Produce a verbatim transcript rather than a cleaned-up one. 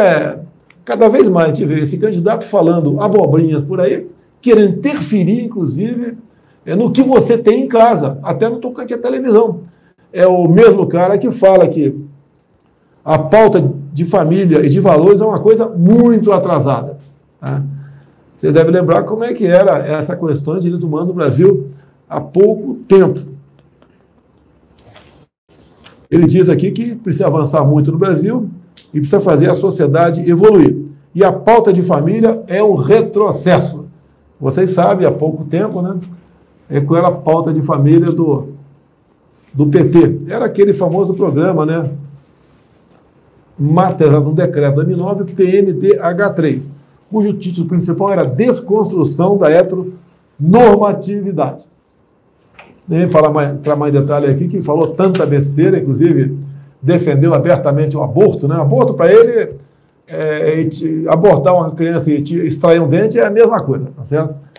é, cada vez mais a gente vê esse candidato falando abobrinhas por aí, querendo interferir, inclusive, no que você tem em casa, até no tocante à televisão. É o mesmo cara que fala que a pauta de família e de valores é uma coisa muito atrasada. Tá? Você deve lembrar como é que era essa questão de direitos humanos no Brasil há pouco tempo. Ele diz aqui que precisa avançar muito no Brasil e precisa fazer a sociedade evoluir. E a pauta de família é um retrocesso. Vocês sabem, há pouco tempo, né? É com a pauta de família do, do P T. Era aquele famoso programa, né? Materializado no decreto dois mil e nove, P N D H três, cujo título principal era Desconstrução da Heteronormatividade. Nem falar mais, entrar mais em detalhe aqui, que falou tanta besteira, inclusive defendeu abertamente o aborto, né? Aborto, para ele, é, abortar uma criança e extrair um dente é a mesma coisa, tá certo?